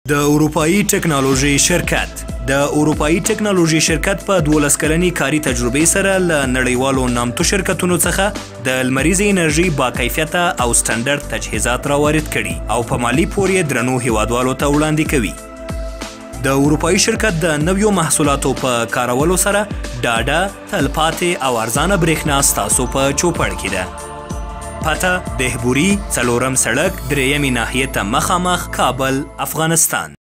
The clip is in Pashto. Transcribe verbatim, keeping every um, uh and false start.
د اروپایي ټکنالوژي شرکت د اروپایي ټکنالوژي شرکت په دولس کلنې کاري تجربې سره له نړیوالو نامتو شرکتونو څخه د لمریزې انرژي با کیفیته او سټنډرډ تجهیزات راوارد کړي او په مالي پور یې درنو هیوادوالو ته وړاندې کوي. د اروپایي شرکت د نویو محصولاتو په کارولو سره ډاډه، تلپاتې او ارزانه برېښنا ستاسو په چوپړ کې ده. پته دهبوري څلورم سړک درېیمې ناحیې ته مخامخ کابل، افغانستان.